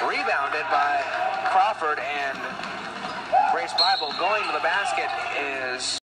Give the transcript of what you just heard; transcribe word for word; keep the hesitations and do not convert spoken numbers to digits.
Rebounded by Crawford, and Grace Bible going to the basket is